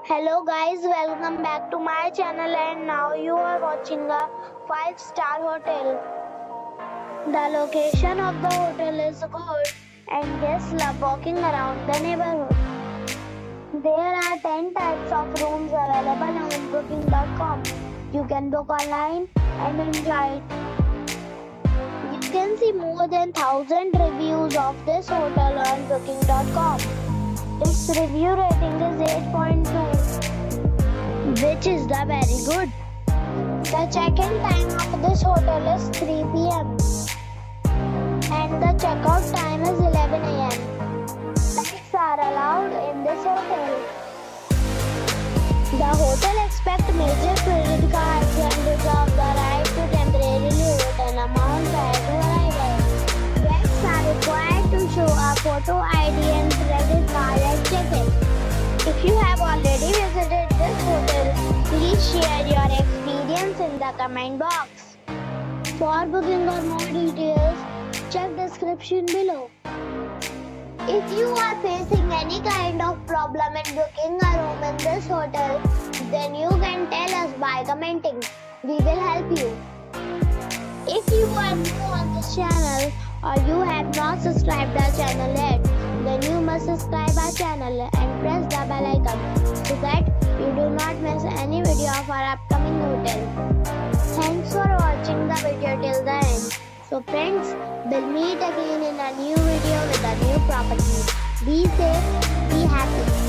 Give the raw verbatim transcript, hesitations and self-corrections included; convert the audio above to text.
Hello guys, welcome back to my channel and now you are watching a five star hotel. The location of the hotel is good and guests love walking around the neighborhood. There are ten types of rooms available on booking dot com. You can book online and enjoy it. You can see more than one thousand reviews of this hotel on booking dot com. Its review rating is eight point two, which is the very good. The check-in time of this hotel is three p m and the check-out time is eleven a m Pets are allowed in this hotel. The hotel accepts major credit cards and reserves the right to temporarily hold an amount prior to arrival. Guests are required to show a photo I D and credit card at check-in. If you have already visited this hotel, please share your experience in the comment box. For booking or more details, check description below. If you are facing any kind of problem in booking a room in this hotel, then you can tell us by commenting. We will help you. If you are new on this channel or you have not subscribed our channel yet, then you must subscribe our channel and press the bell icon so that you do not miss any video of our upcoming hotel. Thanks for watching the video till the end. So friends, we'll meet again in a new video with a new property. Be safe, be happy.